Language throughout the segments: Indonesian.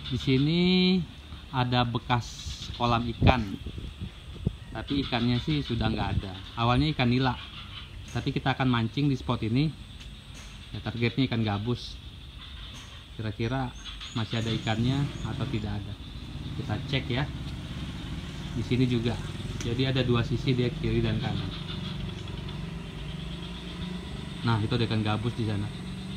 Di sini ada bekas kolam ikan, tapi ikannya sih sudah nggak ada. Awalnya ikan nila, tapi kita akan mancing di spot ini. Ya, targetnya ikan gabus. Kira-kira masih ada ikannya atau tidak ada? Kita cek ya. Di sini juga. Jadi ada dua sisi, dia kiri dan kanan. Nah, itu ada ikan gabus di sana.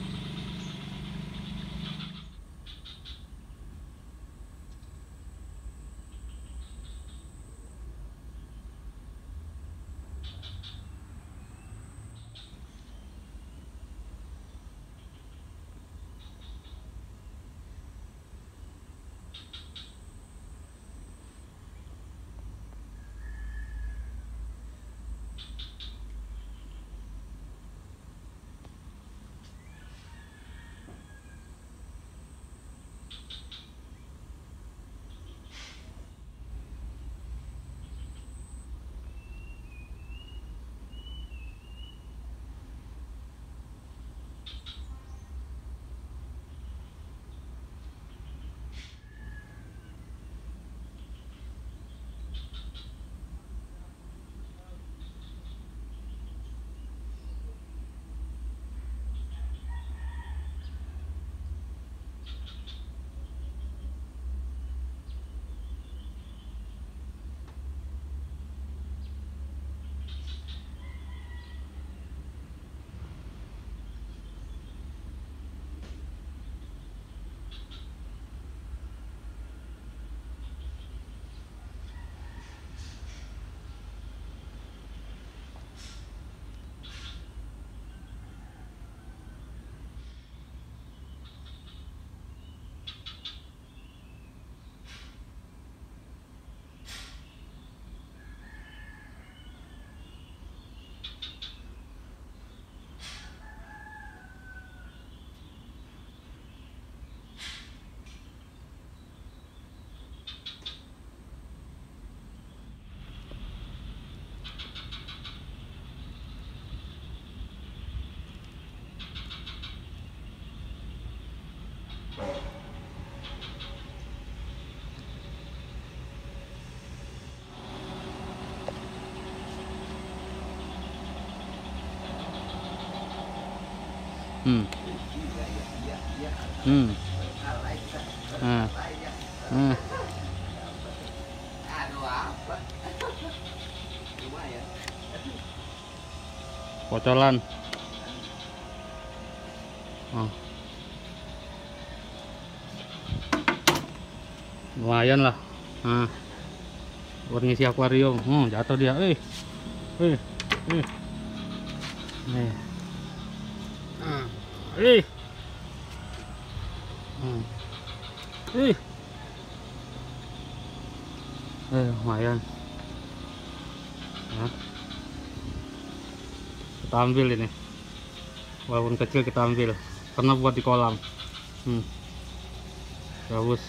Hmm. Hmm. Nah. Nah. Kocolan. Oh. Lumayan lah. Nah. Buat ngisi akuarium. Jatuh dia. Nih. Lumayan. Nah. Kita ambil ini. Walaupun kecil kita ambil. Karena buat di kolam. Bagus.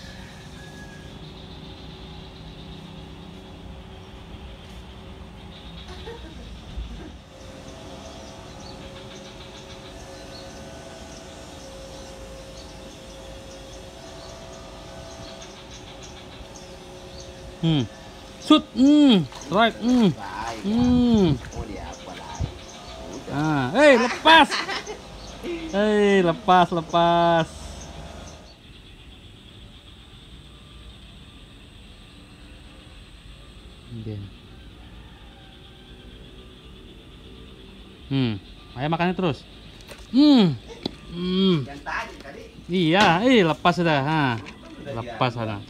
Shoot. Strike. Lepas. Lepas. Ayo makannya terus. Iya, lepas sudah. Lepas sana.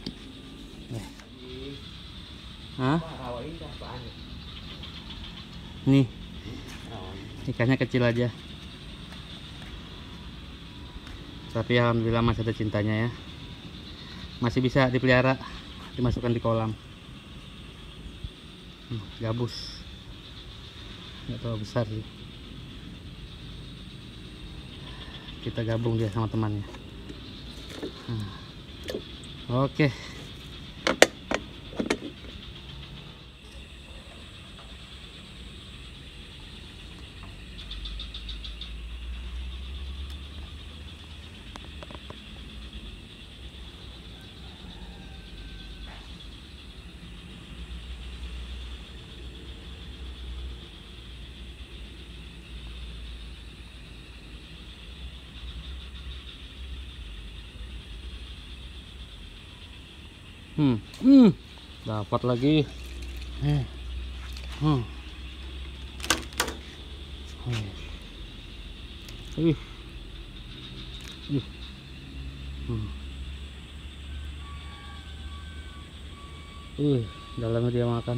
Nih, ikannya kecil aja, tapi alhamdulillah masih ada cintanya ya, masih bisa dipelihara, dimasukkan di kolam. Gabus, nggak terlalu besar sih. Kita gabung dia sama temannya. Oke. Dapat lagi. Dalamnya dia makan.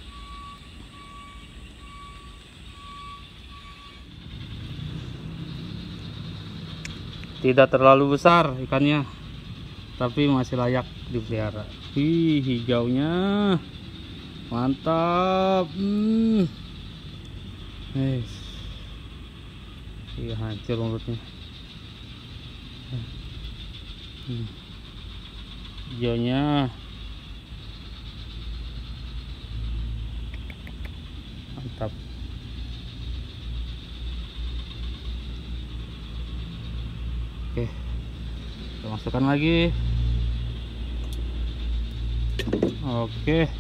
Tidak terlalu besar ikannya, tapi masih layak dipelihara. Hijaunya mantap. Iya, hancur mulutnya. Hijaunya mantap. Oke, kita masukkan lagi. Oke.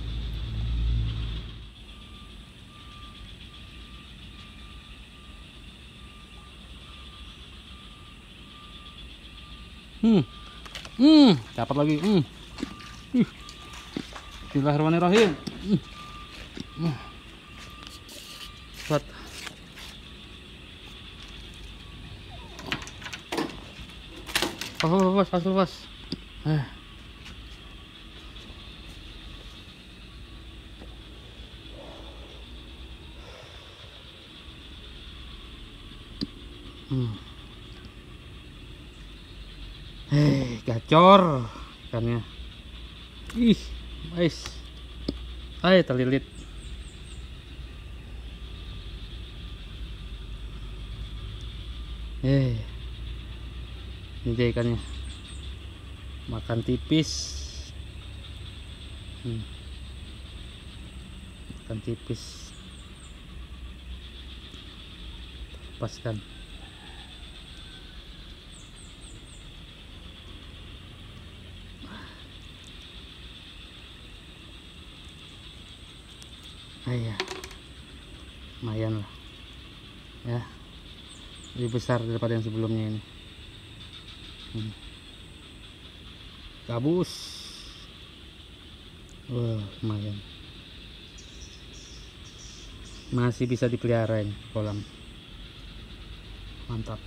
Dapat lagi. Bismillahirrahmanirrahim. Buat. Lepas. Gacor ikannya. Terlilit. Ini dia ikannya. Makan tipis. Makan tipis. Lepaskan. Ya, lumayan lah ya, lebih besar daripada yang sebelumnya ini. Gabus. Lumayan, masih bisa dipelihara ini kolam. Mantap.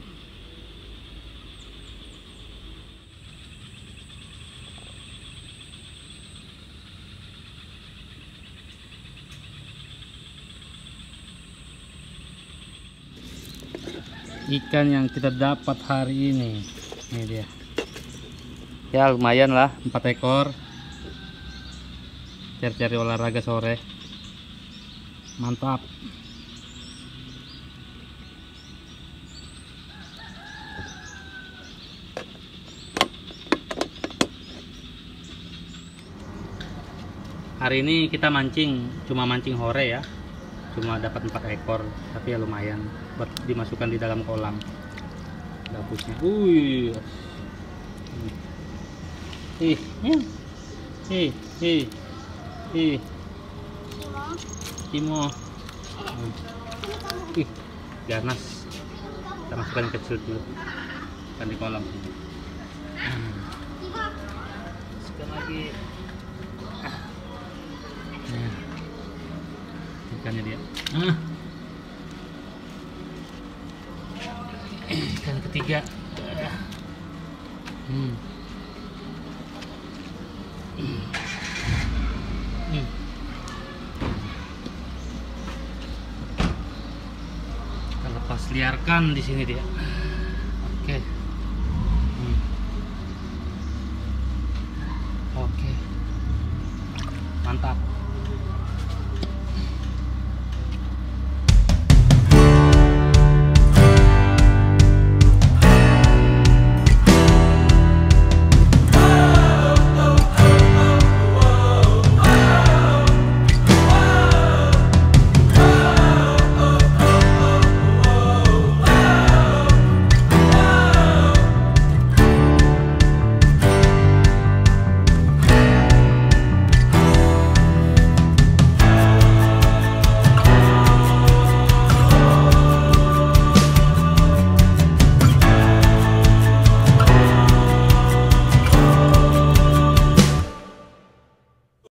Ikan yang kita dapat hari ini dia ya, lumayan lah, 4 ekor. Cari-cari olahraga sore, mantap. Hari ini kita cuma mancing hore ya, cuma dapat 4 ekor, tapi ya lumayan buat dimasukkan di dalam kolam gabusnya. Timo. Ganas. Kita masukkan yang kecil dulu kan di kolam. Masukkan lagi. Ikannya dia. Ikan ketiga. Kita lepas liarkan di sini dia. Oke. Oke. Mantap.